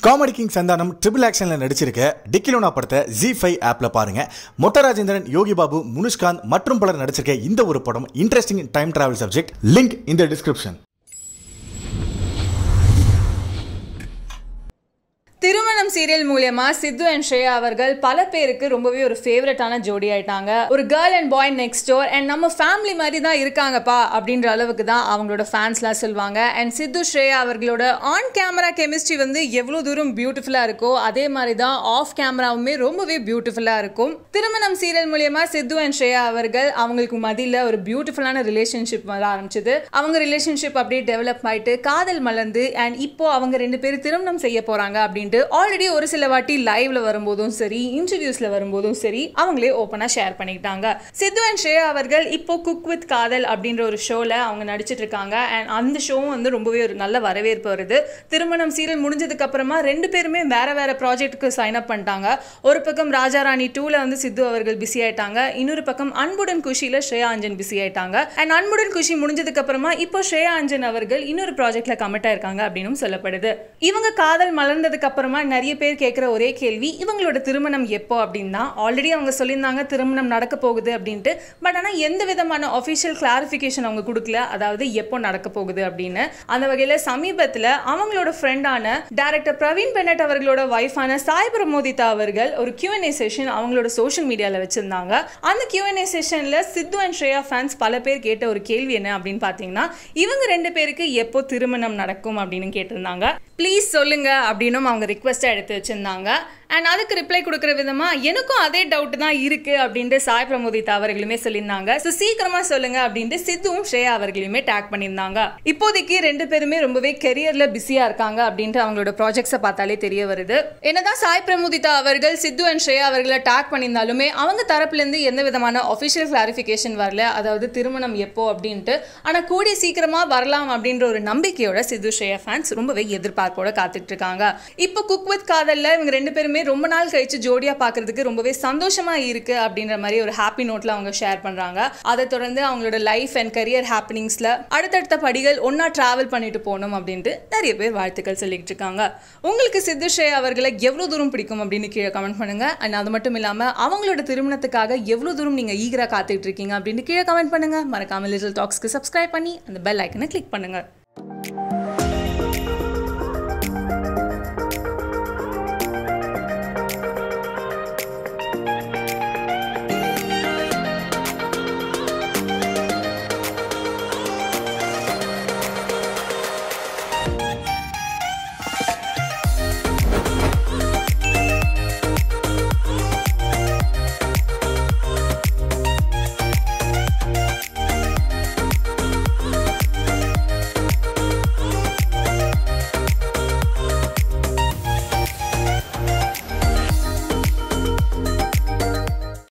Comedy king Santhanam triple ஆக்ஷன்ல நடிச்சிருக்க டிக்கிலோனா படத்தை Z5 ஆப்ல பாருங்க. மொட்ட ராஜேந்திரன், யோகி பாபு, முனுஷ்காந்த் மற்றும் பலர் நடிச்சிருக்க இந்த ஒரு படம் interesting time travel subject. Link இந்த டிஸ்கிரிப்ஷன். திருமணம் சீரியல் மூலமா சித்து அண்ட் ஸ்ரேயா அவர்கள் பல பேருக்கு ரொம்பவே ஒரு ஃபேவரட்டான ஜோடி ஆயிட்டாங்க. ஒரு girl and boy next door and நம்ம ஃபேமிலி மாதிரி தான் இருக்காங்கப்பா அப்படின்ற அளவுக்கு தான் அவங்களோட ஃபேன்ஸ்லாம் சொல்லுவாங்க. அண்ட் சித்து ஸ்ரேயா அவர்களோட ஆன் கேமரா கெமிஸ்ட்ரி வந்து எவ்வளோ தூரம் பியூட்டிஃபுல்லாக இருக்கோ அதே மாதிரி தான் ஆஃப் கேமராவுமே ரொம்பவே பியூட்டிஃபுல்லாக இருக்கும். திருமணம் சீரியல் மூலமா சித்து அண்ட் ஸ்ரேயா அவர்கள் அவங்களுக்கு மத்தியில் ஒரு பியூட்டிஃபுல்லான ரிலேஷன்ஷிப் வர ஆரம்பிச்சது. அவங்க ரிலேஷன்ஷிப் அப்படியே டெவலப் ஆயிட்டு காதல் மலர்ந்து அண்ட் இப்போ அவங்க ரெண்டு பேரும் திருமணம் செய்ய போறாங்க அப்படின்னு ஆல்ரெடி ஒரு சில வாட்டி லைவ்ல வரும்போதும் சரி, இன்டர்வியூஸ்ல வரும்போதும் சரி அவங்களே ஓப்பனா ஷேர் பண்ணிக்கிட்டாங்க. சித்து அண்ட் ஸ்ரேயா அவர்கள் இப்போ குக் வித் காதல் அப்படின்ற ஒரு ஷோல அவங்க நடிச்சிட்டு இருக்காங்க. அண்ட் அந்த ஷோவும் வந்து ரொம்பவே ஒரு நல்ல வரவேற்பு வருது. திருமணம் சீரியல் முடிஞ்சதுக்கு அப்புறமா ரெண்டு பேருமே வேற வேற ப்ராஜெக்ட்டுக்கு சைன் அப் பண்ணிட்டாங்க. ஒரு பக்கம் ராஜா ராணி 2ல வந்து சித்து அவர்கள் பிஸி ஆயிட்டாங்க. இன்னொரு பக்கம் அன்புடன் குஷியில ஸ்ரேயா அஞ்சன் பிஸி ஆயிட்டாங்க. அண்ட் அன்புடன் குஷி முடிஞ்சதுக்கு அப்புறமா இப்போ ஸ்ரேயா அஞ்சன் அவர்கள் இன்னொரு ப்ராஜெக்ட்ல கமிட் ஆயிருக்காங்க அப்படின்னு சொல்லப்படுது. இவங்க காதல் மலர்ந்ததுக்கு அப்புறமா நிறைய பேர் கேட்கிற ஒரே கேள்வி இவங்களோட திருமணம் எப்போ அப்படின்னா, ஆல்ரெடி அவங்க சொல்லியிருந்தாங்க திருமணம் நடக்க போகுது அப்படின்ட்டு. பட் ஆனால் எந்த விதமான ஆஃபிஷியல் கிளாரிஃபிகேஷன் அவங்க கொடுக்கல, அதாவது எப்போ நடக்க போகுது அப்படின்னு. அந்த வகையில் சமீபத்தில் அவங்களோட ஃப்ரெண்டான டைரக்டர் பிரவீன் பென்னட் அவர்களோட வைஃபான சாய் பிரமோதிதா அவர்கள் ஒரு Q&A செஷன் அவங்களோட சோஷியல் மீடியாவில் வச்சிருந்தாங்க. அந்த Q&A செஷனில் சித்து அண்ட் ஸ்ரேயா ஃபேன்ஸ் பல பேர் கேட்ட ஒரு கேள்வி என்ன அப்படின்னு பார்த்தீங்கன்னா, இவங்க ரெண்டு பேருக்கு எப்போ திருமணம் நடக்கும் அப்படின்னு கேட்டிருந்தாங்க. ப்ளீஸ் சொல்லுங்க அப்படின்னு அவங்க ரிக்வெஸ்ட்டை எடுத்து வச்சிருந்தாங்க. அண்ட் அதுக்கு ரிப்ளை கொடுக்குற விதமா எனக்கும் அதே டவுட் தான் இருக்கு அப்படின்ட்டு சாய் பிரமோதிதா அவர்களுமே சொல்லியிருந்தாங்க. ஸோ சீக்கிரமா சொல்லுங்க அப்படின்ட்டு சித்துவும் ஸ்ரேயா அவர்களையுமே டேக் பண்ணியிருந்தாங்க. இப்போதைக்கு ரெண்டு பேருமே ரொம்பவே கெரியர்ல பிஸியா இருக்காங்க அப்படின்ட்டு அவங்களோட ப்ராஜெக்ட்ஸை பார்த்தாலே தெரிய வருது. என்னதான் சாய் பிரமோதிதா அவர்கள் சித்து அண்ட் ஸ்ரேயா அவர்களை டேக் பண்ணியிருந்தாலுமே அவங்க தரப்புல இருந்து எந்த விதமான ஆஃபிஷியல் கிளாரிஃபிகேஷன் வரல, அதாவது திருமணம் எப்போ அப்படின்ட்டு. ஆனால் கூடிய சீக்கிரமா வரலாம் அப்படின்ற ஒரு நம்பிக்கையோட சித்து ஸ்ரேயா ஃபேன்ஸ் ரொம்பவே எதிர்பார்ப்போட காத்துட்டு இருக்காங்க. இப்போ குக் வித் காதல்ல இவங்க ரெண்டு பேருமே ரொம்ப நாள் கழிச்சு ஜோடியா பாக்குறதுக்கு ரொம்பவே சந்தோஷமா இருக்கு அப்படின்ற மாதிரி ஒரு ஹாப்பி நோட்ல அவங்க ஷேர் பண்றாங்க. அதை தொடர்ந்து அவங்களோட லைஃப் அண்ட் கரியர் ஹாப்பனிங்ஸ்ல அடுத்தடுத்த படிகள் ஒன்னா டிராவல் பண்ணிட்டு போகணும் அப்படின்ட்டு நிறைய பேர் வாழ்த்துக்கள் சொல்லிட்டு இருக்காங்க. உங்களுக்கு சித்து ஸ்ரேயா அவர்களை எவ்வளவு தூரம் பிடிக்கும் அப்படின்னு கீழே கமெண்ட் பண்ணுங்க. அண்ட் அது மட்டும் இல்லாம அவங்களோட திருமணத்துக்காக எவ்வளவு தூரம் நீங்க ஈகரா காத்துட்டு இருக்கீங்க அப்படின்னு கீழே கமெண்ட் பண்ணுங்க. மறக்காம லிட்டில் டாக்ஸ்க்கு சப்ஸ்கிரைப் பண்ணி அந்த பெல் ஐக்கனை கிளிக் பண்ணுங்க.